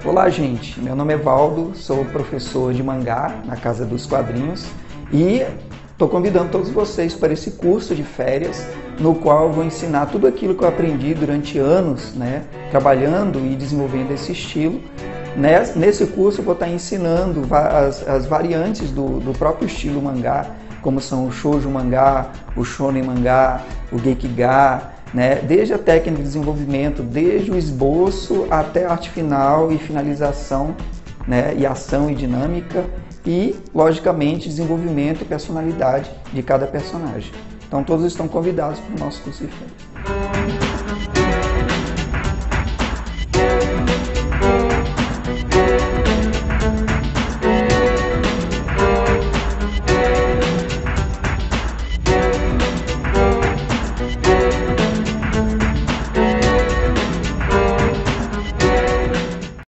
Olá, gente. Meu nome é Valdo, sou professor de mangá na Casa dos Quadrinhos e estou convidando todos vocês para esse curso de férias, no qual eu vou ensinar tudo aquilo que eu aprendi durante anos, trabalhando e desenvolvendo esse estilo. Nesse curso eu vou estar ensinando as variantes do próprio estilo mangá, como são o shoujo mangá, o shonen mangá, o gekiga, desde a técnica de desenvolvimento, desde o esboço até a arte final e finalização, e ação e dinâmica e, logicamente, desenvolvimento e personalidade de cada personagem. Então todos estão convidados para o nosso curso de férias.